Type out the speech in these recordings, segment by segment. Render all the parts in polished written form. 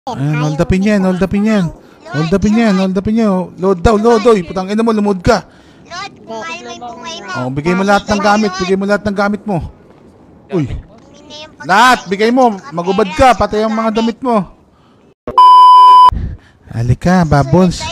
Hold upin yan, hold upin yan. Hold upin yan, hold upin yan. Load daw, load oy. Putang ina mo, lumod ka. Lord, mahal mo yung bungay mo. Oh, bigay mo lahat ng gamit, bigay mo lahat ng gamit mo. Uy. Lahat, bigay mo. Magubad ka, pati yung mga damit mo. Halika, Bubbles.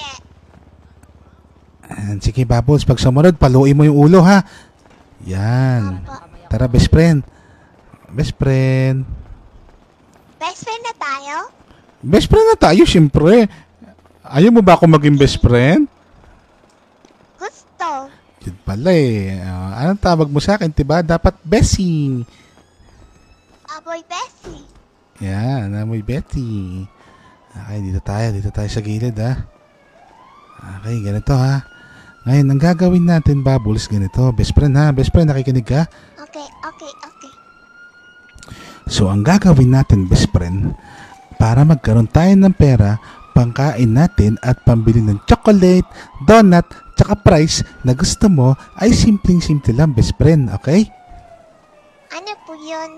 Sige, Bubbles, pag sumunod, paluin mo yung ulo, ha? Yan. Tara, best friend. Best friend. Best friend na tayo? Best friend na tayo, syempre. Ayaw mo ba ako maging best friend? Gusto. Yun pala eh. Anong tawag mo sa akin, diba? Dapat Bessie. Aboy Bessie. Yan, amoy Betty. Okay, dito tayo sa gilid, ha? Okay, ganito, ha? Ngayon, ang gagawin natin, Bubbles, ganito. Best friend, ha? Best friend, nakikinig ka? Okay. So, ang gagawin natin, best friend, para magkaroon tayo ng pera, pangkain natin at pambili ng chocolate, donut, tsaka price na gusto mo, ay simpleng-simple lang, best friend, okay? Ano po yun?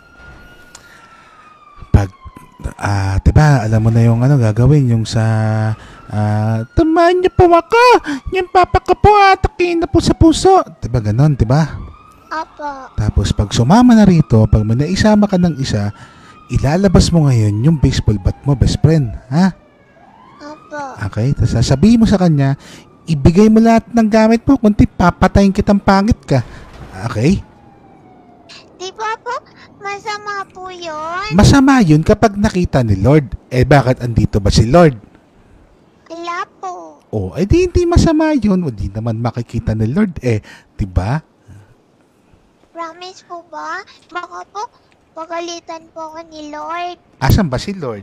Pag, diba, alam mo na yung gagawin, yung sa, tamaan niyo po ako, yung papa ko po, atakin na po sa puso. Diba, ganon, diba? Opo. Tapos, pag sumama na rito, pag may naisama ka ng isa, ilalabas mo ngayon yung baseball bat mo, best friend, ha? Opo. Okay, tapos sasabihin mo sa kanya, ibigay mo lahat ng gamit mo, kundi papatayin kitang pangit ka. Okay? Di ba po, masama po yun? Masama yun kapag nakita ni Lord. Eh, bakit andito ba si Lord? Wala po. Oh, eh di masama yun. O di naman makikita ni Lord. Eh, diba? Promise po ba? Baka po, pagalitan po ako ni Lord. Asan ba si Lord?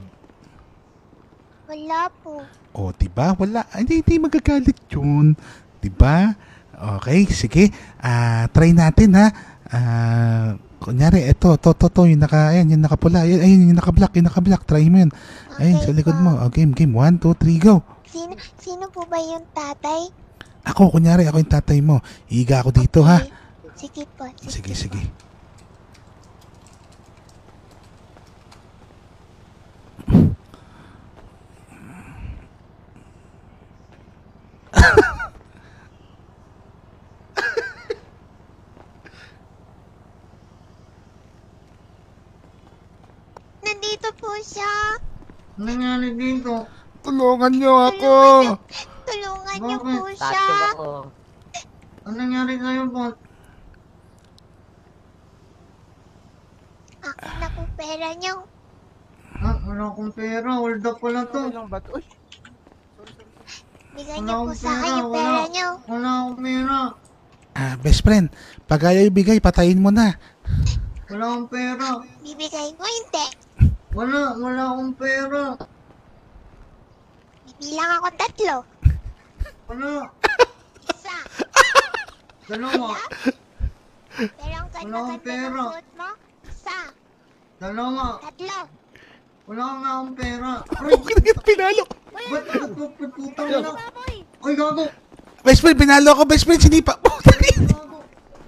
Wala po. Oh, diba? Wala. Hindi magagalit yun. Diba? Okay, sige. Try natin, ha? Kunyari, to, yung yung nakapula. Ayun, yung naka-black. Try mo yun. Ayun, Okay sa likod po. mo. Game. 1, 2, 3, go. Sino po ba yung tatay? Ako, kunyari, ako yung tatay mo. Higa ako dito, ha? Okay. Sige po. Sige. Nandito po siya. Ano nangyari dito? Tulungan niyo ako. Tulungan niyo Bakit? po siya. Ano nangyari sa'yo, boss? Akin na po pera niyo. Wala akong pera. Hold up pala to. Bigay niyo po sa akin yung pera niyo. Wala akong pera. Best friend, pag ayaw ibigay, patayin mo na. Wala akong pera. Bibigay ko hindi. Wala akong pera. Bibilang ako 3. Wala. Isa. Dalawa. Pero ang Wala akong ganda-ganda ng pera. suot mo. Isa. Dalawa. 3. Wala nga akong pera. Okay na kita pinalo. Ba't putang na? Ay, gago. Best friend, pinalo ako. Best friend, sinipa. Gago.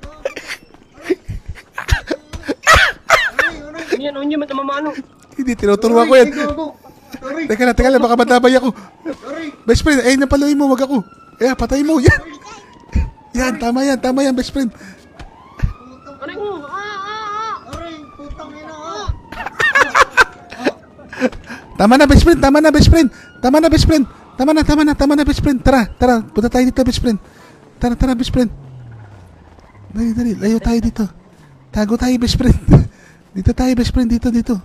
Yan, hindi mo tamamano. Hindi, tinuturuan ko yan. Sorry. Teka lang, baka matabay ako. Sorry. Best friend, ayun na paluin mo, wag ako. Patay mo, yan. Yan, tama yan, best friend. Aray mo! Aray, putang ina ka. Tama na, best friend. Tama na, best friend. Tara. Punta tayo dito, best friend. Tara, best friend. Dali. Layo tayo dito. Tago tayo, best friend. Dito tayo, best friend. Dito.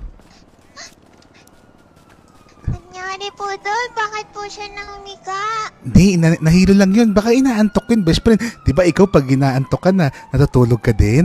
Nangyari po doon. Bakit po siya nangiga? Hindi, nahilo lang yun. Baka inaantok yun, best friend. Di ba ikaw pag inaantok ka na, natutulog ka din?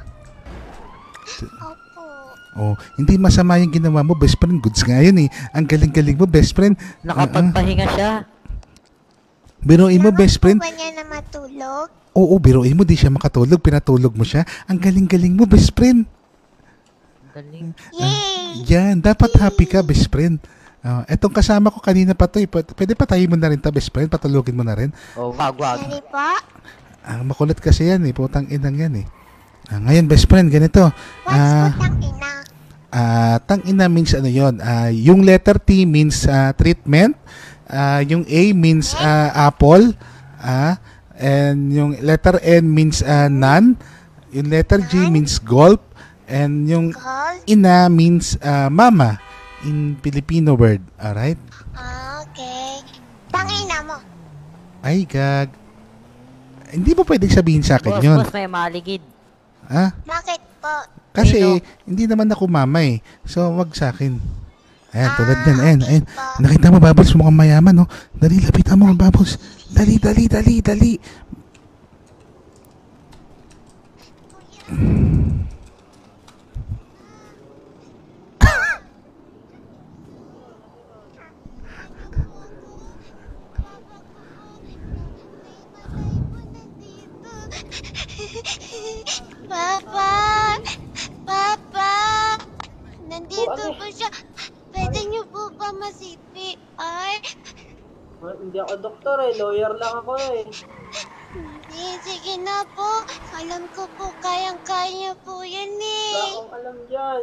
Opo. Oh, hindi masama yung ginawa mo, best friend. Goods nga yun eh. Ang galing-galing mo, best friend. Nakapagpahinga siya. Biruin mo, best friend. Kailangan po ba niya na matulog? Oo, biruin mo, di siya makatulog. Pinatulog mo siya. Ang galing-galing mo, best friend. Galing. Yay! Yan, dapat happy ka, best friend. Etong kasama ko kanina pa to. Pwede patayin mo na rin ta, best friend. Patulogin mo na rin. Oh, wag. Sorry po. Makulit kasi yan eh. Putang inang yan eh. Ngayon, best friend, ganito. What's putang ina? Tang ina means ano yun? Yung letter T means treatment. Yung A means apple. And yung letter N means none. Yung letter G means golf. And yung Call? ina means mama in Filipino word. Alright? Okay. Tangina mo. Ay, gag. Hindi mo pwedeng sabihin sa akin Boss, yun. boss, may maligid. Ha? Bakit po? Kasi Sino? hindi naman ako mama eh. So, wag sa akin. Ayan, tulad Ah, yan. Ayan, okay ayan. po. Nakita mo, Bubbles, mukhang mayaman, no? Dali, lapitan mo, Bubbles. Dali, dali, dali, dali. Papa! Papa! Nandito po siya. Pwede niyo po ba ma-CPR? Hindi ako doktor eh, lawyer lang ako eh. Hindi, sige na po. Alam ko po, kayang-kaya po yan Wala eh. akong alam dyan.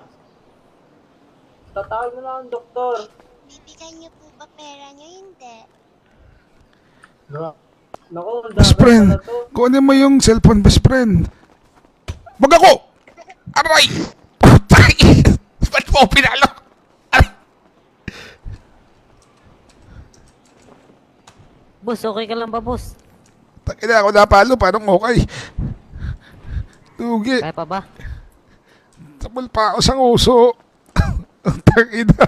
Tatawag mo na ang doktor. Bibigyan niyo po ba pera niyo? Hindi. Naku, ang Best dagat friend, pala to. kunin mo yung cellphone, best friend. Wag ako! Aray! Putay! Ba't mo ako pinalo? Aray! Boss, okay ka lang ba, boss? Takina ako napalo, parang okay. Tugi. Kaya pa ba? Tapol pa ako sa uso. Ang takina.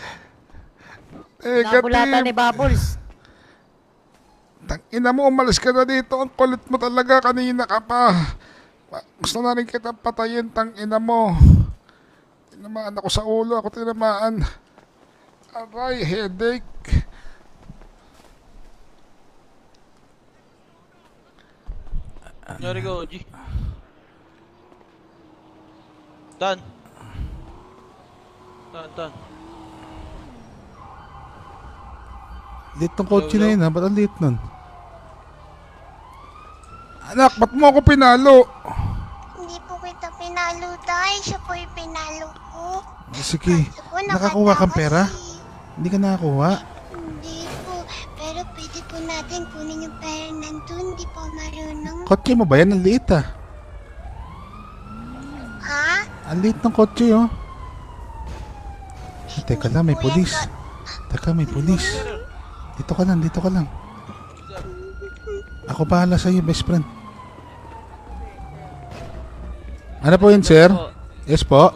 Nabulatan ni Negative. Bubbles. Tangina mo, umalis ka na dito. Ang kulit mo talaga. Kanina ka pa. Gusto na rin kita patayin. Tangina mo. Tinamaan ako sa ulo. Ako tinamaan. Aray, headache. Nyari ko, G. Tan. Tan. Lit ng kotse na yun ha. Ba't ang lit nun? Anak, ba't mo ako pinalo? Hindi po kita pinalo dahil siya po yung pinalo ko. Sige. Kaso po, Nakakuha kang nakatakas pera? eh. Hindi ka nakakuha. Hindi po. Pero pwede po natin kunin yung pera nandun. Hindi po marunong. Kotse mo ba yan? Ang liit ah. Ha? Ang liit ng kotse oh. Teka lang, may pulis. Teka, may pulis. Dito ka lang, dito ka lang. Ako bahala sa iyo, best friend. Ano po yun, sir? Yes po.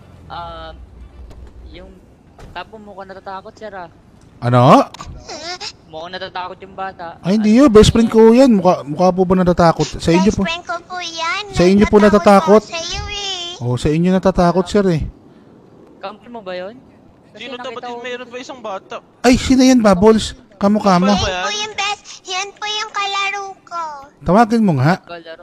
Yung tapo mo ko natatakot, sir, ah. Ano? Mukhang natatakot yung bata. Ay, hindi yun. Best friend ko yan. Mukha po ba natatakot? Sa inyo Best po. friend ko po yan. Sa inyo po natatakot? Sa iyo eh. Oh, sa inyo natatakot, sir eh. Kampi mo ba yun? Kasi Sino to? nakita Ba't ko- mayroon pa isang bata? Ay, sino yan, Bubbles? Kamukha mo. Ba Yan yan? po yung best. Yan po yung kalaro ko. Tawagin mo nga. Kalaro.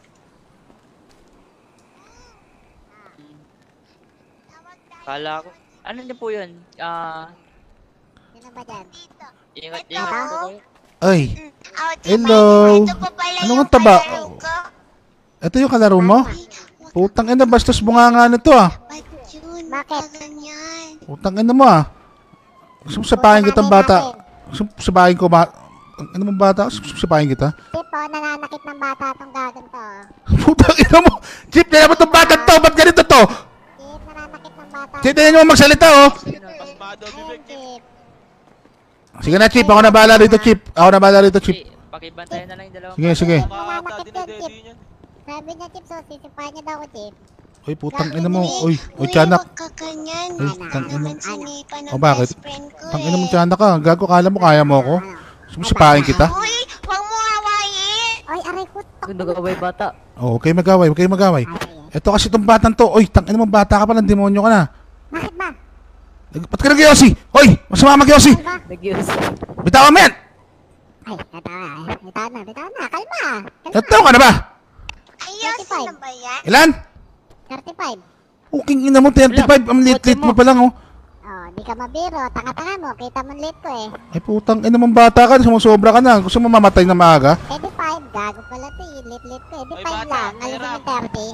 Kala ko. Ano niyo po yun? Sino ba dyan? Dito. Ingat Ito. po kayo. Ay, Out, Hello. Ito pa pala Ano yung ang taba? kalaro ko. ito yung kalaro mo? Putang ina, bastos bunga nga nito ah. Ba't yun? Bakit? Ganyan. Putang ina mo ah. Gusto mo sapahin kitang bata. Gusto mo sapahin ko ba? Ano mong bata? Gusto mo sapahin kita? Tipo, nananakit ng bata tong gagan to. Putang ina mo! Chip, tingnan mo itong bata to! Ba't ganito to? Chip, nananakit ng bata. Chip, tingnan mo magsalita oh! Pasmado, bibig. Chip. Sige na, Chip. Ako na bahala rito, Chip. Ako na bahala rito, Chip. Pakibantayan na lang yung dalawang Sige, sige. Makakata din ang daddy niyan. Sabi niya, Chip, so sisipahan niya daw ko, Chip. Uy, putang ina mo. Uy, tiyanak. Huwag ka ganyan. Uy, tang ina. Naman sinipa ng O, bakit? best friend ko Tang ina mo, tiyanak ka. Gago, kala mo kaya mo ako? Gusto mo sapahin kita? Uy, huwag mo hawain. Ay, aray ko. Yung nag-away bata. Oo, huwag kayo magaway. Huwag kayo magaway. Ito kasi itong batang to. Uy, tang ina mo, bata ka pa ng demonyo ka na. Bakit ba? Ba't ka nag-yosi? Uy, masama mag-yosi. Nag-use. Bitawan mo yan! Ay, bitaw na. Kalma. Nataw ka na ba? Ayos na ba yan? Ilan? 35. Uking ina mo, 35. Ang lit-lit mo pa lang oh. Oh, di ka mabiro. Tanga-tanga mo. Kita mo late ko eh. Ay putang ina mong bata ka, sumusobra ka na. Gusto mo mamatay na maaga? 85. Gago pala to eh. Late ko. Ay, 85 bata, lang. Alam mo hirap. yung 30.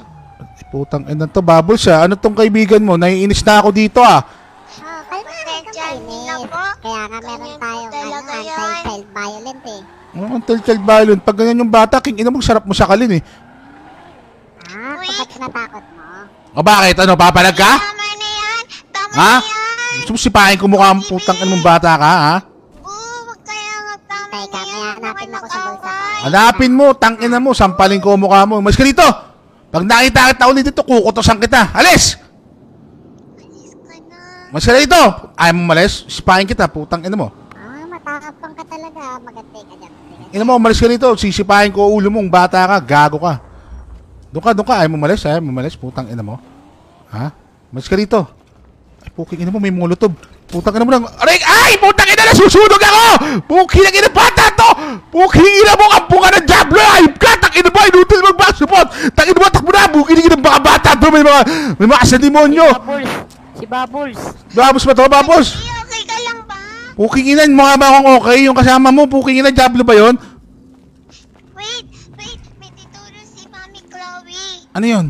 Putang ina to, Bubbles ah. Ano tong kaibigan mo? Naiinis na ako dito ah. Pasensya na po. Kaya nga meron Ganyan po tayong talaga yan. anti-child violent eh. Child violent. Pag ganyan yung bata, king ina mo, sarap mo sakalin eh. Uy. Bakit natakot mo? O bakit? Ano, papalag ka? Tama na yan. Tama Ha? na yan. Gusto mo sipahin ko mukha ang putang ina mong bata ka, ha? Wag kaya nga tama Teka, na may yan. hanapin ako sa bulsa ko. Hanapin mo, tangina mo, sampalin ko ang mukha mo. Mas ka dito! Pag nakita kita ulit dito, kukutosan kita. Alis! Alis ka na. Mas ka dito! Ayaw mo malis? Sipahin kita, putang ina mo. Matakapang ka talaga. Maganda ka dyan. Ina mo, malis ka dito. Sisipahin ko ulo mong bata ka. Gago ka. Doon ka. Ayaw mo malis, putang ina mo. Ha? Malis ka dito. Ay, puking ina mo, may molotov. Putang ina mo lang. Aray! Ay! Putang ina na! Susunog ako! Puking ina bata to! Puking ina mo! Kampo ka ng Diablo! Ayop ka! Tangina mo! Inutil mag-backsupport! Tangina mo! Takbo na! Puking ina baka bata to! May mga sa demonyo! Si Bubbles. Babos ba to? Babos! Hey, okay ka lang ba? Puking ina! Mukha ba akong okay? Yung kasama mo, puking ina, Diablo ba yun? Wait. May tituro si Mami Chloe. Ano yun?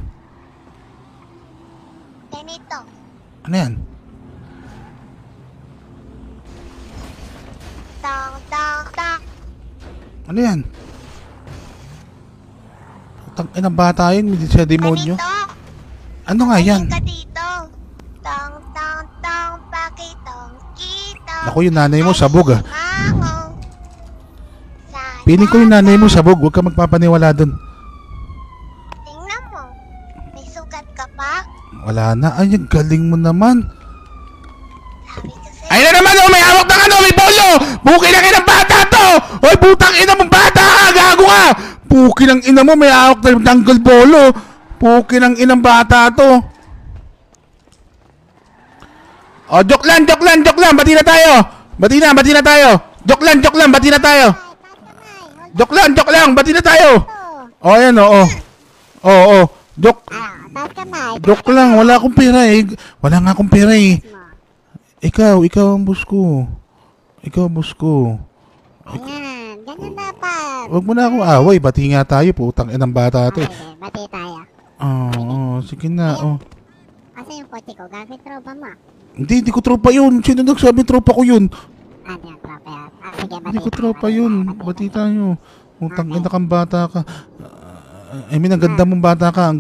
Ganito. Ano yan? Tang. Ano yan? Putang ina bata yun, may sa demonyo. Ganito. Ano nga yan? Ka dito. Tang. Pakitong kita. Ako yung nanay mo, sabog ah. Mango. Piling ko yung nanay mo, sabog. Huwag ka magpapaniwala dun. Tingnan mo. May sugat ka pa? Wala na. Ay, ang galing mo naman. Sabi ko sa'yo. Ay na naman, oh, may hawak ng ano, may bolo! Buki ng inang bata to! Oy, putang ina mong bata ka! Gago ka! Puki ng ina mo, may hawak ng tanggol bolo! Puki ng inang bata to! Oh, joke lang! Bati na tayo! Bati na tayo! Joke lang! Bati na tayo! Joke lang! Bati na tayo! Oh, ayan, oh. Oh. Joke Taas ka na. lang, wala akong pera eh. Wala nga akong pera eh. Ikaw ang boss ko. Ganyan dapat. Huwag mo na akong away, bati nga tayo, putang inang bata to. Okay, bati tayo. Sige na, Kasi yung kotse ko, gagawin tropa mo. Hindi ko tropa yun. Sino nagsabi tropa ko yun? Ano yung tropa yan? Sige, bati Hindi ko tayo, tropa bati yun. tayo, Bati tayo. Putang ina kang bata ka. I mean, ang ganda mong bata ka.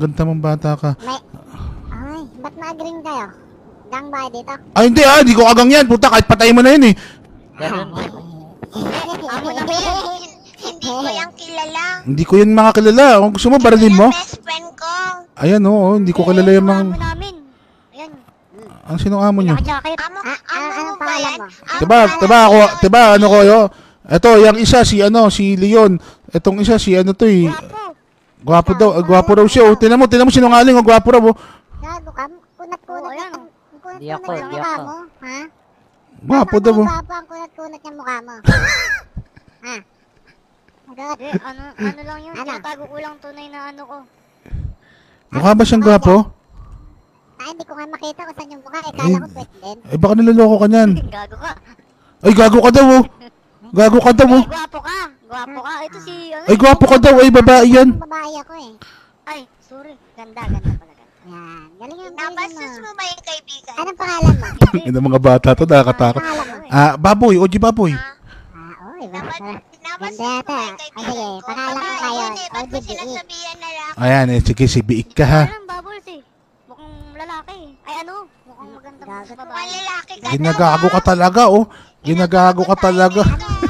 Ay, ba't ma-green kayo? Gang ba dito? Ay, hindi ko kagang yan. Puta, kahit patay mo na yun eh. Ganun. Ako na ba yan? Hindi ko yung kilala. Hindi ko yun mga kilala. Kung gusto mo, baralin mo. Best friend ko. Ayan, oo. Hindi ko kilala yung mga... namin. Ayan. Ang sinong amo nyo? Jacket. Amo mo Anong ba pangalan yan? mo? Diba, ano ko yo? Ito, yung isa, si Leon. Itong isa, si ano to eh. Gwapo daw siya. Oh. Tinan mo sinungaling. Oh, gwapo raw. Oh. Gago ka. Kunat-kunat yan. Di ako. Mo, ha? Gwapo daw. Oh. Gwapo ang kunat-kunat yung mukha mo. Ha? Agad. Ano lang yun, Ano? tinatago ko lang tunay na ano ko. Mukha ba siyang gwapo? Hindi ko nga makita kung saan yung mukha. Kala ko pwede din. Eh, baka niloloko ka niyan. Gago ka. Ay, gago ka daw. Oh. Gwapo ka. Gwapo ka. Ito si, ano, Ay, gwapo ka daw. Ay, babae yan. Babae ako eh. Ay, sorry. Ganda pala. Yan. Galing yung Nabastos mo ba yung kaibigan? Anong pangalan mo? Ina mga bata to, nakakatakot. Pangalan mo? Baboy. Oji Baboy. Oy, ganda Nabastos yata. mo ba yung kaibigan Sige, ko? pangalan ko Babae ngayon. yun eh. Ba't mo OGBE. sinasabihan na lang? Ayan, sige, si Biik ka ha. Parang bubbles eh. Mukhang lalaki eh. Ay ano? Mukhang maganda Gago. babae. Malalaki ka Ginagago ka talaga, oh. Ginagago ka talaga.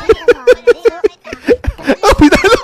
Oh, pinalo!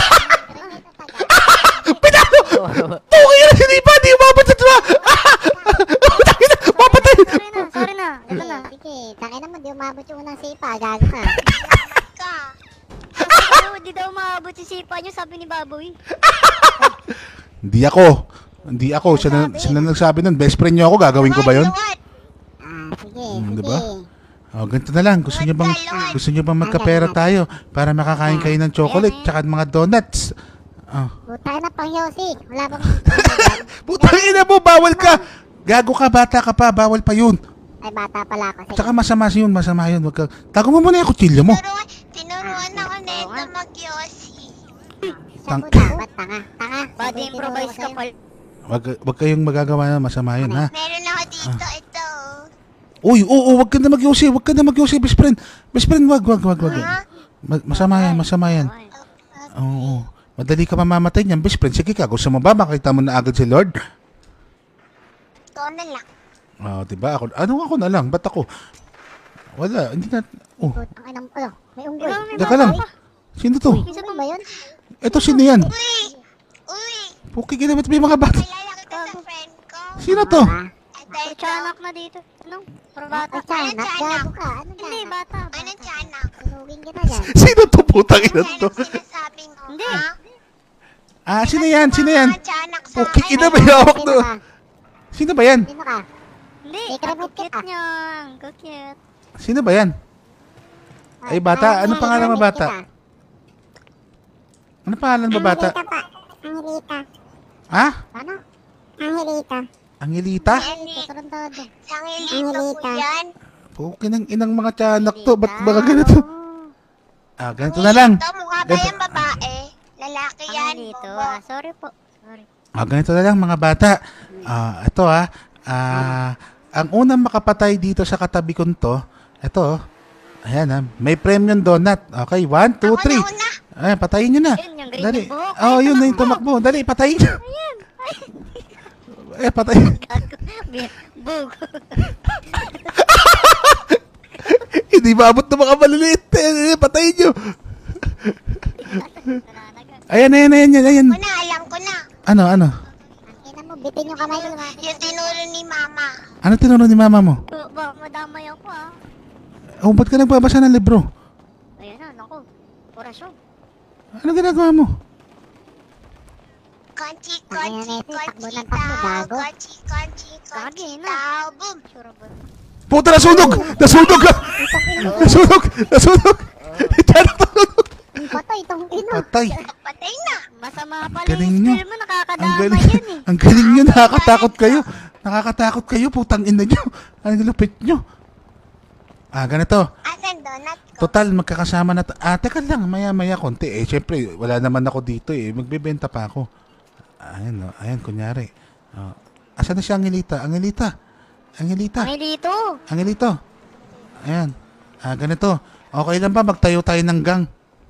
Pinalo! Tuki na sinipa! Di umabot sa tuwa! Takina! Mapatay! Sorry na. Ito na. Sige, tangin naman, di umabot yung unang sipa. Gago ka. ka. Ano, di daw maabot si sipa niyo, sabi ni Baboy. Hindi ako. Siya na nagsabi nun. Best friend niyo ako. Gagawin ko ba yun? Sige, Di sige. ba? Oh, ganito na lang. Gusto niyo bang magkapera tayo para makakain kayo ng chocolate tsaka mga donuts? Puta na pang Yossi. Wala bang... Putang ina mo, bawal ka! Gago ka, bata ka pa, bawal pa yun. Ay, bata pala ako. Sige. Tsaka masama yun. Wag ka. Tago mo muna yung kutsilyo mo. Tinuruan ako na ito mag-yosi. Sabi ko dapat, tanga. Body improvise ka pala. Wag kayong magagawa na masama yun, ha? Meron ako dito, ito. Uy, oo, wag ka na mag-yosi, best friend. Best friend, wag. Masama yan. Oo. Madali ka mamamatay niyan, best friend. Sige ka, gusto mo ba? Makita mo na agad si Lord? Ito na lang. Diba? Ako na lang? Ba't ako? Wala, hindi na... Oh, Putang inang ulo. May unggoy. teka lang. Sino to? Sino ba yun? Ito, sino yan? Uy, Puki, ba't may mga bata? kilala kita sa friend ko. Sino to? Ito. Tiyanak na dito. Ano? Pero bata. Ay, tiyanak. Gago ka. Ano Hindi, tiyanak? bata. Anong tiyanak? Sunugin kita dyan. Sino to? Putang ina Ano to. sinasabi mo, Hindi. ha? Sino yan? Mga tiyanak sa Puki, akin. ina ba hawak Sino to? ka? Sino ba yan? Sino ka? Hindi. Secret Ang cute kita. niya. Ang cute. Sino ba yan? Ay, bata. Anong pangalan mo, bata? Anong pangalan mo, bata? Angelita pa. Angelita. Ha? Ano? Angelita. Angelita? Tuturun todo. Sangilita po yan. Puki ng inang mga tiyanak to. Ba't baka ganito? Ganito na lang. Ito, mukha ba yung babae? Lalaki yan. Ang dito. bobo. Sorry po. Sorry. Ganito na lang mga bata. Ito ang unang makapatay dito sa katabi ko to, ito, ayan may premium donut. Okay, 1, 2, 3. Ako na una. Ayan, patayin nyo na. Yun, yung green Dali. yung buhok. Oh, yun na yung tumakbo. Dali, patayin nyo. Patayin. Bug. Hindi maabot ng mga maliliit. Patayin nyo. Ayan. Una, alam ko na. Ano? Ang ina mo, bitin yung kamay ko. Yung tinuro ni mama. Ano tinuro ni mama mo? Baka madamay ako Oh, ba't ka nagbabasa ng libro? Ayun na, naku. Orasyon. Ano ginagawa mo? Kanchi, Ayan, kanchi, ito, takbo kanchi, ng takbo, tao. gago. Kanchi, kanchi, kanchi, Lagi na. tao. Boom. Sure ba? Puta, nasunog! Nasunog! Tiyanak nasunog! Ang patay, itong ina. Patay. Patay na. Masama pala Galing yung nyo. skill mo. Ang Nakakadamay galing, yun eh. ang galing nyo, nakakatakot kayo, putang ina nyo. Ang lupit nyo. Ganito. Asan donut ko? Total, magkakasama na. Teka lang, maya konti. Siyempre, wala naman ako dito Magbebenta pa ako. Ayan, kunyari. Asan na si Angelita? Angelito. Ayan. Ganito. Okay lang ba magtayo tayo ng gang?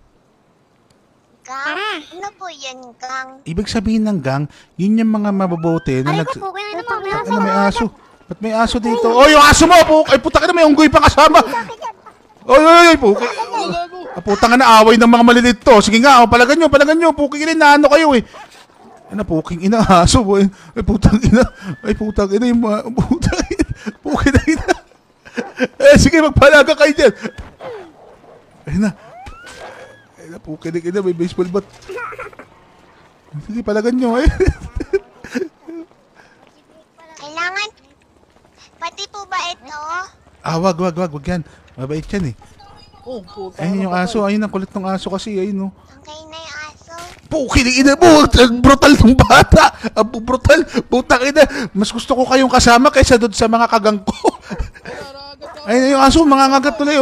Gang? Ano po yan, gang? Ibig sabihin ng gang, yun yung mga mabubuti na Ay ko, kaya naman. May Ano, may aso? Ba't may aso dito? Oh, yung aso mo! Ay, puta ka na, may unggoy pa kasama! Oy, puki! Puta ka na, away ng mga malilit to. Sige nga, palagan nyo. Puki rin na ano kayo puking ina, aso mo. Ay, putang ina, yung mga, puki na ina. Sige, magpalaga kayo dyan. Ayun na, puki na ina, may baseball bat. Sige, palagan nyo, Kailangan, pati po ba ito? Wag yan. Mabait yan Ayun yung aso, ayun ang kulit ng aso kasi, ayun Okay na yung aso. Puki na ina mo, ang brutal ng bata. Ang brutal, putang ina. Mas gusto ko kayong kasama kaysa doon sa mga kagang ko. Ayun yung aso, mangangagat tuloy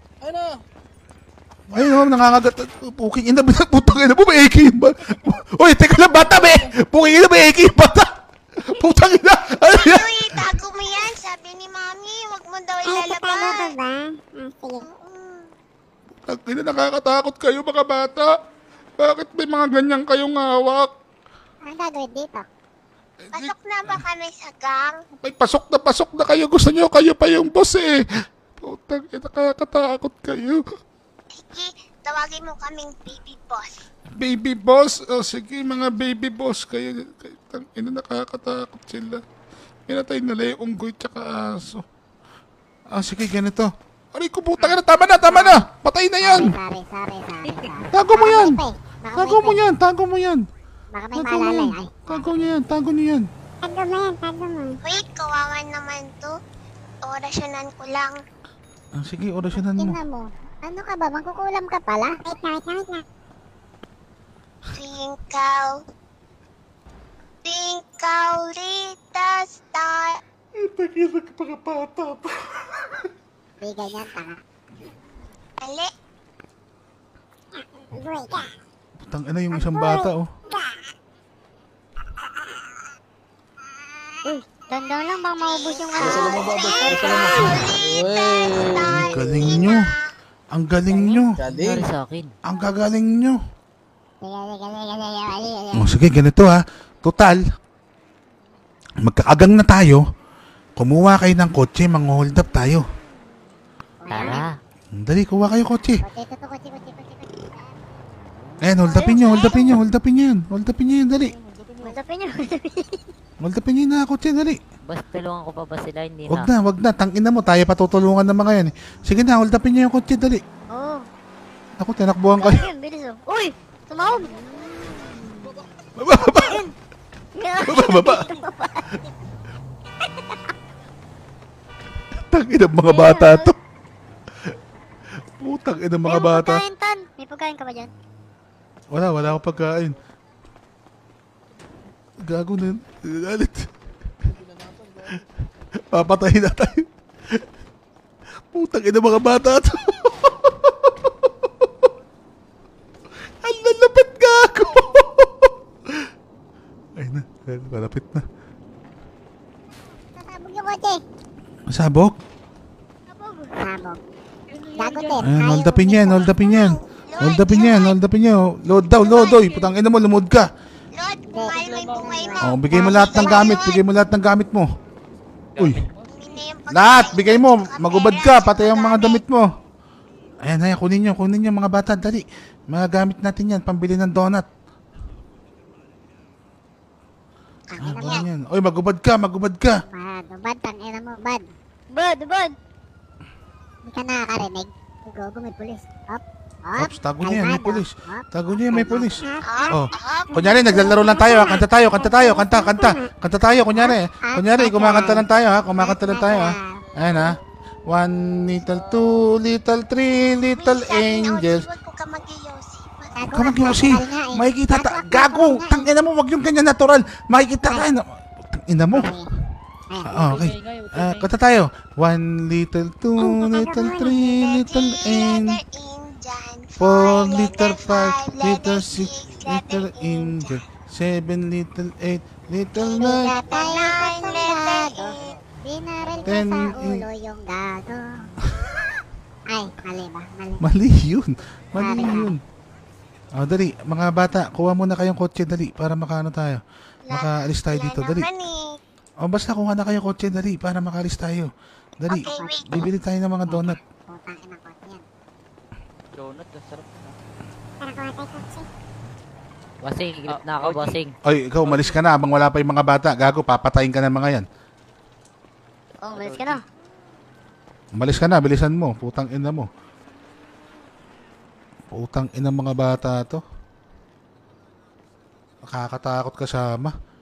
Ayun nangangagat. Puking ina, putang ina mo, may AK yung bata. Uy, teka lang bata, puking ina, may AK yung bata. Putang ina. Uy, tago mo yan. Sabi ni mami, wag mo daw Ay, ito tayo ilalabas. ba? Sige. Putang ina, nakakatakot kayo mga bata. Bakit may mga ganyan kayong hawak? Anong gagawin dito? Pasok na ba kami sa gang? May pasok na kayo. Gusto nyo, kayo pa yung boss Putang ina, nakakatakot kayo. Sige, tawagin mo kaming baby boss. Baby boss? Sige, mga baby boss kayo. Ina, nakakatakot sila. Pinatay nila yung unggoy tsaka aso. Sige, ganito. Aray ko, puta ka na. Tama na. Patay na yan. Sorry. Tago mo yan. Baka Tago mo yan. Baka may maalalay. Ay, Tago niyo yan. Tago mo. tago mo. Wait, kawawan naman to. Orasyonan ko lang. Sige, orasyonan mo. Tingnan mo. Ano ka ba? Magkukulam ka pala? Wait na. Twinkle, little star. Ipagkita ka mga bata. Di ganyan, tanga. Ali, Uy ka. Putang ina yung isang bata Dandan lang, baka maubos yung ano. Sala mo, baboy. Sala mo. Ang galing nyo. Ang galing nyo. Galing. sa akin. Ang gagaling nyo. Sige. O sige, ganito ha. Total, magkakagang na tayo. Kumuha kayo ng kotse, mang-hold up tayo. Tara. Dali, kuha kayo kotse. Kotse. Ayan, hold upin nyo, hold upin nyo, hold upin nyo yun. Hold upin nyo yun, dali. Masapin niyo. Hold upin nyo yun na kotse, dali. Bas, tulungan ko pa ba sila? Hindi Wag na, wag na. Tangina mo, tayo patutulungan ng mga yan. Sige na, hold upin nyo yung kotse, dali. Oo. Ako, tinakbuhan kayo. Ayun, bilis oh. Uy! Tumawag! Baba. Tangina mga bata to. Putang ina mga Ayun, bata. Pagkain, Tan. May pagkain ka ba dyan? Wala akong pagkain. Gago na yun. Galit. Papatayin na tayo. Putang ina mga bata to. Ang lalapit gago. Ay na, malapit na. Sasabog yung kotse. Sabog? Sabog. Gagotin. Ayan, hold upin yan, hold upin yan. Hold upin yan, hold upin yan. Load daw, load oy. Putang ina mo, lumod ka. Lord, kumain mo yung bungay mo. Oh, bigay mo lahat ng gamit, bigay mo lahat ng gamit mo. Uy, Hindi na yung pagkain. lahat, bigay mo. Magubad ka, pati yung mga damit mo. Ayan, ayan, kunin nyo mga bata, dali. Mga gamit natin yan, pambili ng donut. Ah, kunin yan. Uy, magubad ka, magubad ka. Bad, tangina mo, bad. Bad! Hindi ka nakakarinig. Gogo, may pulis. Hop. Ops, tago niya yan, may pulis. Hop. Tago niya yan, may pulis. Oh, Hop, hop. kunyari, naglalaro lang tayo, ha? Kanta tayo, kanta tayo, kunyari. Kunyari, kumakanta lang tayo, ha? Kumakanta lang tayo, ha? Ayan, ha? 1 little, 2 little, 3 little angels. Huwag ko ka mag-iyosi. Huwag ka mag-yosi. Makikita gago. Tangina mo, wag yung ganyan natural. Makikita ka. Tangina mo. Okay. Kanta tayo. 1 little, 2 little, 3 little angels. 4 little, 5 little, 6 little angel. 7 little, 8 little, 9. Tayo gago. Binaril ko Ten sa ulo yung gago. Ay, mali ba? Mali. Mali yun. Mali yun. Oh, dali. Mga bata, kuha muna kayong kotse, dali. Para makaano tayo. Makaalis tayo dito, dali. O basta kuha na kayo kotse, dali. Para makaalis tayo. Dali. Okay, wait. Bibili tayo ng mga donut. Putang ina kotse yan. Donut, ang sarap na. Tara, kuha tayo kotse. Bossing, gilip na ako, bossing. Oy, ikaw, umalis ka na. Habang wala pa yung mga bata. Gago, papatayin ka ng mga yan. Oh, malis ka na. Umalis ka na, bilisan mo. Putang ina mo. Putang ina mga bata to. Nakakatakot kasama.